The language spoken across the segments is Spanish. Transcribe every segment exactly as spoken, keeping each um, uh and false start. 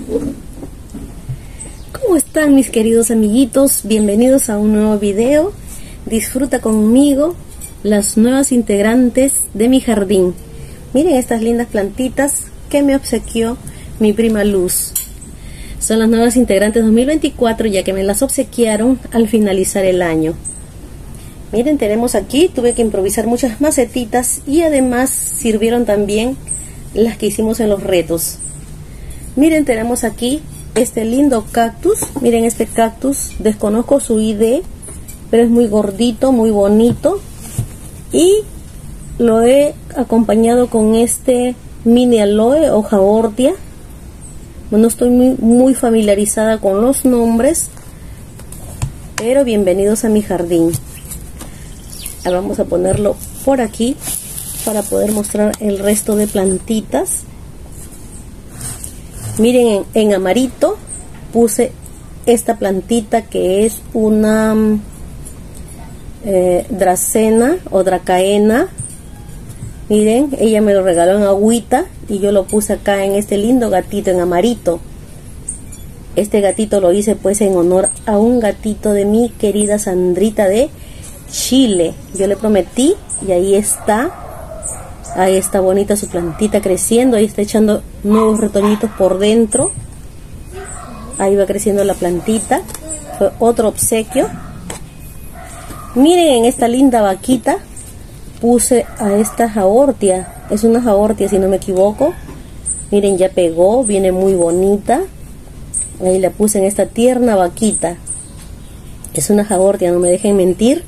¿Cómo están mis queridos amiguitos? Bienvenidos a un nuevo video. Disfruta conmigo las nuevas integrantes de mi jardín. Miren estas lindas plantitas que me obsequió mi prima Luz. Son las nuevas integrantes dos mil veinticuatro, ya que me las obsequiaron al finalizar el año. Miren, tenemos aquí, tuve que improvisar muchas macetitas y además sirvieron también las que hicimos en los retos. Miren, tenemos aquí este lindo cactus. Miren este cactus, desconozco su I D, pero es muy gordito, muy bonito. Y lo he acompañado con este mini aloe, hoja ortia. No estoy muy, muy familiarizada con los nombres, pero bienvenidos a mi jardín. Ahora vamos a ponerlo por aquí para poder mostrar el resto de plantitas. Miren, en, en amarito puse esta plantita que es una eh, dracena o dracaena. Miren, ella me lo regaló en agüita y yo lo puse acá en este lindo gatito en amarito. Este gatito lo hice pues en honor a un gatito de mi querida Sandrita de Chile. Yo le prometí y ahí está. Ahí está bonita su plantita creciendo. Ahí está echando nuevos retoñitos por dentro. Ahí va creciendo la plantita. Fue otro obsequio. Miren, en esta linda vaquita puse a esta jaortia. Es una jaortia si no me equivoco. Miren, ya pegó. Viene muy bonita. Ahí la puse en esta tierna vaquita. Es una jaortia, no me dejen mentir.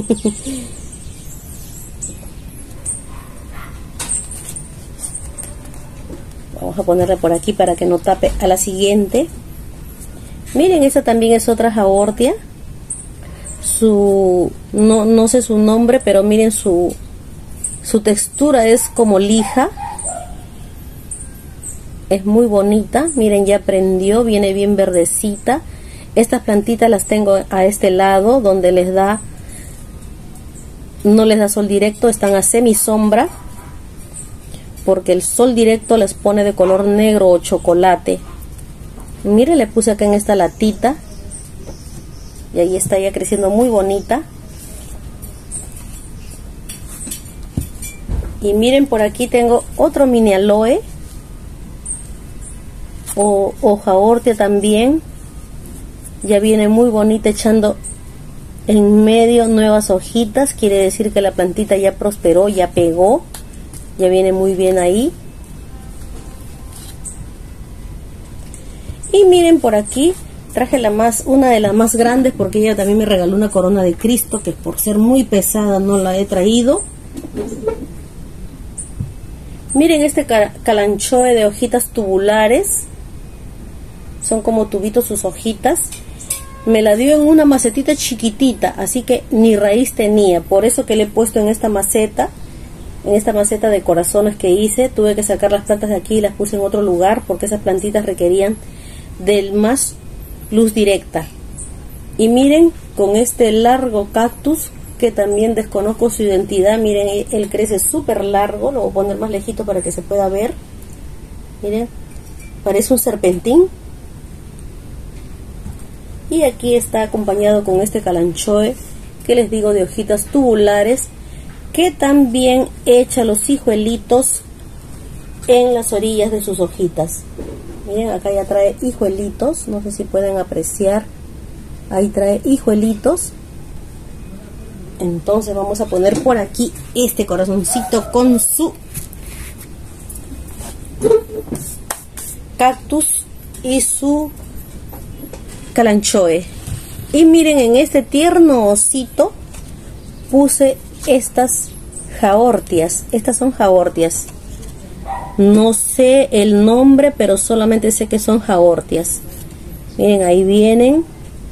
Vamos a ponerla por aquí para que no tape a la siguiente. Miren, esta también es otra jaortia. Su no, no sé su nombre, pero miren su su textura es como lija. Es muy bonita. Miren, ya prendió, viene bien verdecita. Estas plantitas las tengo a este lado donde les da no les da sol directo, están a semisombra, porque el sol directo les pone de color negro o chocolate. Miren, le puse acá en esta latita y ahí está ya creciendo muy bonita. Y miren, por aquí tengo otro mini aloe o hoja ortia también. Ya viene muy bonita, echando en medio nuevas hojitas. Quiere decir que la plantita ya prosperó, ya pegó, ya viene muy bien ahí. Y miren, por aquí traje la más una de las más grandes, porque ella también me regaló una corona de Cristo que por ser muy pesada no la he traído. Miren este calanchoe de hojitas tubulares, son como tubitos sus hojitas. Me la dio en una macetita chiquitita, así que ni raíz tenía. Por eso que le he puesto en esta maceta, en esta maceta de corazones que hice. Tuve que sacar las plantas de aquí y las puse en otro lugar, porque esas plantitas requerían del más luz directa. Y miren, con este largo cactus, que también desconozco su identidad. Miren, él crece súper largo. Lo voy a poner más lejito para que se pueda ver. Miren, parece un serpentín. Y aquí está acompañado con este calanchoe que les digo de hojitas tubulares, que también echa los hijuelitos en las orillas de sus hojitas. Miren, acá ya trae hijuelitos, no sé si pueden apreciar. Ahí trae hijuelitos. Entonces vamos a poner por aquí este corazoncito con su cactus y su calanchoe. Y miren, en este tierno osito puse estas jaortias. Estas son jaortias. No sé el nombre, pero solamente sé que son jaortias. Miren, ahí vienen.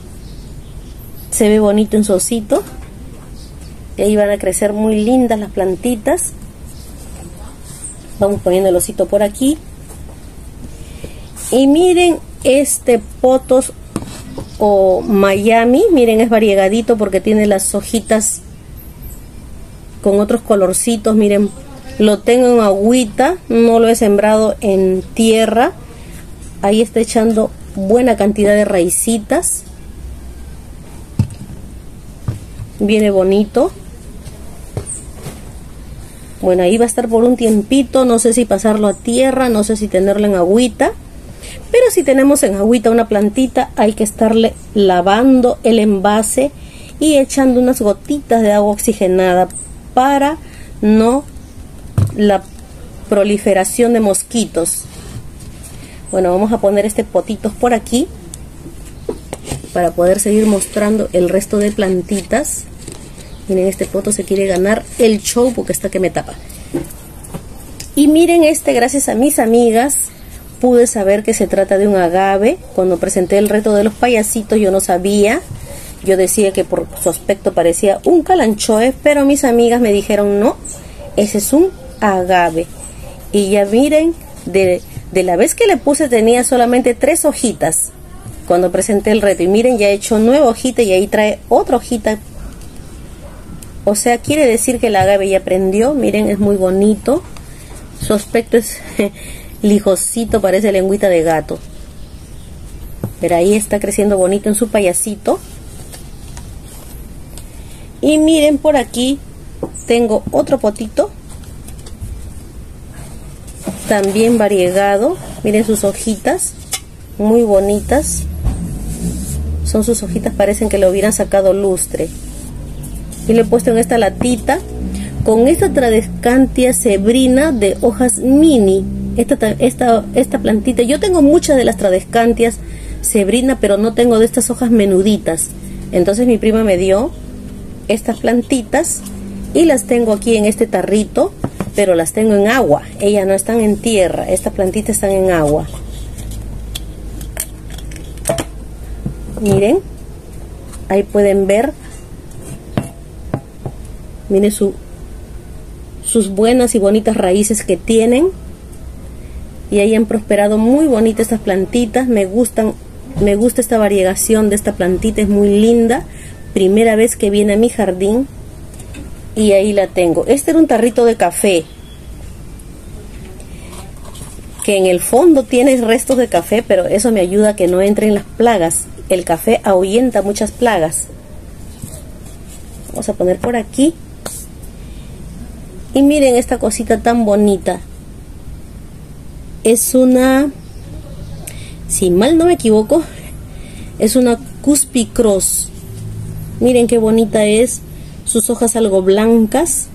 Se ve bonito en su osito. Y ahí van a crecer muy lindas las plantitas. Vamos poniendo el osito por aquí. Y miren este potos o Miami. Miren, es variegadito porque tiene las hojitas con otros colorcitos. Miren, lo tengo en agüita, no lo he sembrado en tierra ahí está echando buena cantidad de raicitas. Viene bonito. Bueno, ahí va a estar por un tiempito, no sé si pasarlo a tierra, no sé si tenerlo en agüita, pero si tenemos en agüita una plantita, hay que estarle lavando el envase y echando unas gotitas de agua oxigenada para no la proliferación de mosquitos. Bueno, vamos a poner este potito por aquí para poder seguir mostrando el resto de plantitas. Miren, este poto se quiere ganar el show porque está que me tapa. Y miren este, gracias a mis amigas, pude saber que se trata de un agave. Cuando presenté el reto de los payasitos yo no sabía. Yo decía que por su aspecto parecía un calanchoe, pero mis amigas me dijeron no, ese es un agave. Y ya miren, de, de la vez que le puse tenía solamente tres hojitas cuando presenté el reto. Y miren, ya he hecho nueve hojitas y ahí trae otra hojita. O sea, quiere decir que el agave ya prendió. Miren, es muy bonito. Su aspecto es lijosito, parece lengüita de gato. Pero ahí está creciendo bonito en su payasito. Y miren, por aquí tengo otro potito. También variegado. Miren sus hojitas. Muy bonitas. Son sus hojitas, parecen que le hubieran sacado lustre. Y le he puesto en esta latita con esta Tradescantia zebrina de hojas mini. Esta, esta, esta plantita, yo tengo muchas de las Tradescantias zebrina, pero no tengo de estas hojas menuditas. Entonces mi prima me dio estas plantitas y las tengo aquí en este tarrito, pero las tengo en agua. Ellas no están en tierra, estas plantitas están en agua. Miren, ahí pueden ver. Miren su, sus buenas y bonitas raíces que tienen. Y ahí han prosperado muy bonitas estas plantitas. Me gustan, me gusta esta variegación de esta plantita, es muy linda. Primera vez que viene a mi jardín. Y ahí la tengo. Este era un tarrito de café, que en el fondo tiene restos de café, pero eso me ayuda a que no entren las plagas. El café ahuyenta muchas plagas. Vamos a poner por aquí. Y miren esta cosita tan bonita. Es una, si mal no me equivoco, es una Cuspy Cross. Miren qué bonita es. Sus hojas algo blancas.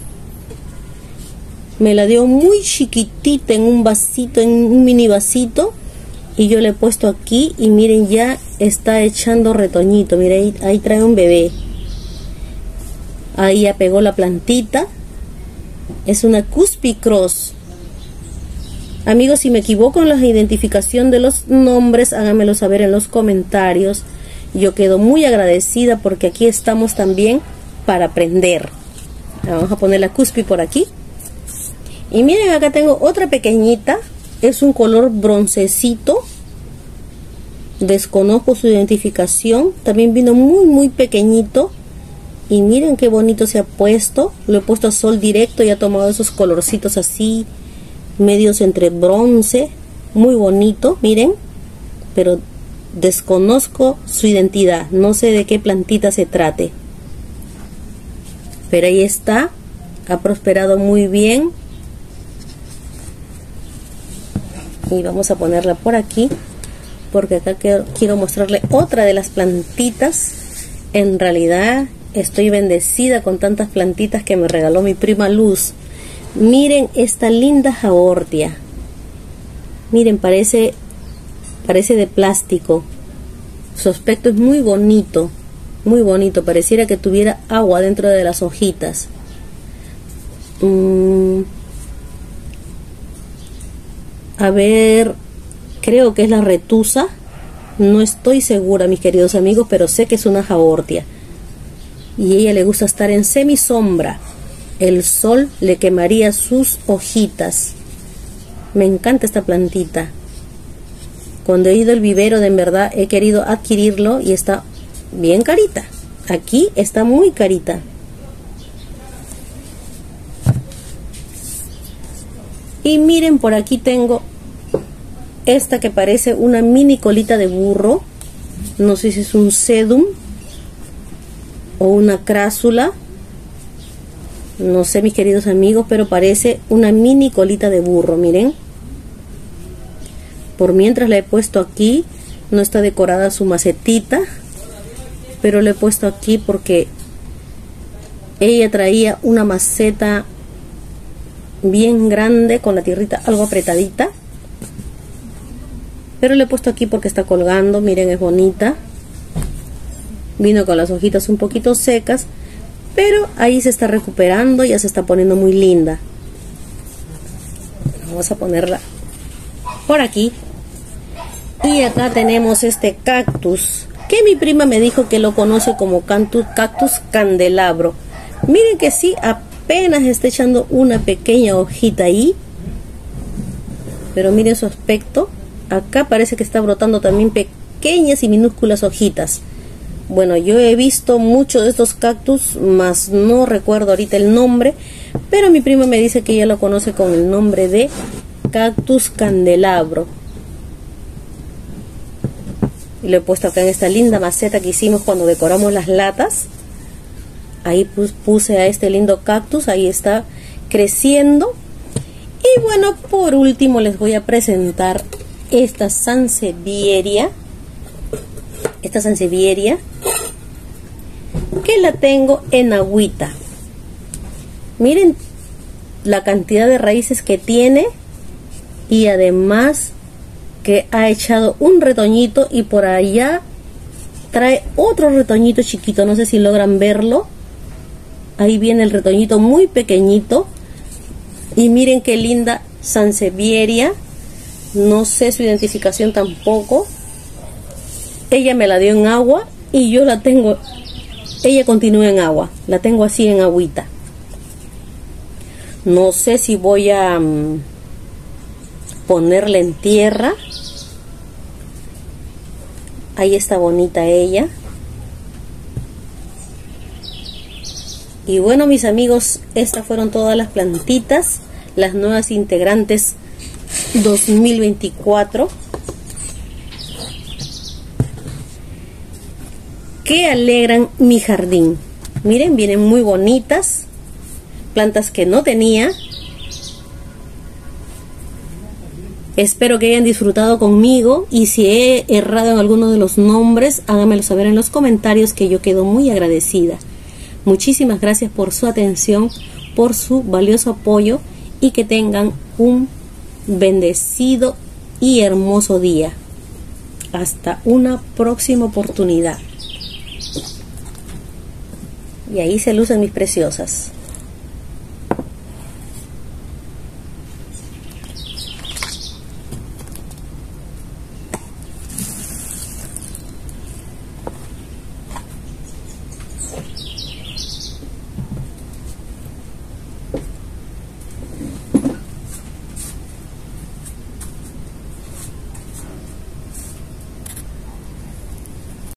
Me la dio muy chiquitita en un vasito, en un mini vasito. Y yo le he puesto aquí y miren, ya está echando retoñito. Miren, ahí, ahí trae un bebé. Ahí ya pegó la plantita. Es una Cuspy Cross. Amigos, si me equivoco en la identificación de los nombres, háganmelo saber en los comentarios. Yo quedo muy agradecida porque aquí estamos también para aprender. Vamos a poner la Cuspy por aquí. Y miren, acá tengo otra pequeñita. Es un color broncecito. Desconozco su identificación. También vino muy muy pequeñito. Y miren qué bonito se ha puesto. Lo he puesto a sol directo y ha tomado esos colorcitos así, medios entre bronce. Muy bonito, miren. Pero desconozco su identidad. No sé de qué plantita se trate. Pero ahí está. Ha prosperado muy bien. Y vamos a ponerla por aquí, porque acá quiero, quiero mostrarle otra de las plantitas. En realidad estoy bendecida con tantas plantitas que me regaló mi prima Luz. Miren esta linda Haworthia. Miren, parece parece de plástico. Su aspecto es muy bonito, muy bonito. Pareciera que tuviera agua dentro de las hojitas. Mm. A ver, creo que es la retusa. No estoy segura, mis queridos amigos, pero sé que es una Haworthia. Y a ella le gusta estar en semisombra. El sol le quemaría sus hojitas. Me encanta esta plantita. Cuando he ido al vivero, de en verdad he querido adquirirlo y está bien carita. Aquí está muy carita. Y miren, por aquí tengo esta que parece una mini colita de burro. No sé si es un sedum o una crásula. No sé, mis queridos amigos, pero parece una mini colita de burro, miren. Por mientras la he puesto aquí, no está decorada su macetita, pero la he puesto aquí porque ella traía una maceta bien grande con la tierrita algo apretadita, pero le he puesto aquí porque está colgando. Miren, es bonita. Vino con las hojitas un poquito secas, pero ahí se está recuperando, ya se está poniendo muy linda. Vamos a ponerla por aquí. Y acá tenemos este cactus que mi prima me dijo que lo conoce como cactus, cactus candelabro. Miren que sí, apenas está echando una pequeña hojita ahí, pero miren su aspecto. Acá parece que está brotando también pequeñas y minúsculas hojitas. Bueno, yo he visto muchos de estos cactus, mas no recuerdo ahorita el nombre, pero mi prima me dice que ella lo conoce con el nombre de cactus candelabro. Y lo he puesto acá en esta linda maceta que hicimos cuando decoramos las latas. Ahí puse a este lindo cactus, ahí está creciendo. Y bueno, por último les voy a presentar esta sansevieria. Esta sansevieria que la tengo en agüita. Miren la cantidad de raíces que tiene, y además que ha echado un retoñito, y por allá trae otro retoñito chiquito. No sé si logran verlo. Ahí viene el retoñito muy pequeñito. Y miren qué linda sansevieria. No sé su identificación tampoco. Ella me la dio en agua y yo la tengo, ella continúa en agua, la tengo así en agüita. No sé si voy a um, ponerla en tierra. Ahí está bonita ella. Y bueno, mis amigos, estas fueron todas las plantitas, las nuevas integrantes dos mil veinticuatro. Que alegran mi jardín. Miren, vienen muy bonitas. Plantas que no tenía. Espero que hayan disfrutado conmigo. Y si he errado en alguno de los nombres, háganmelo saber en los comentarios, que yo quedo muy agradecida. Muchísimas gracias por su atención, por su valioso apoyo, y que tengan un bendecido y hermoso día. Hasta una próxima oportunidad. Y ahí se lucen mis preciosas.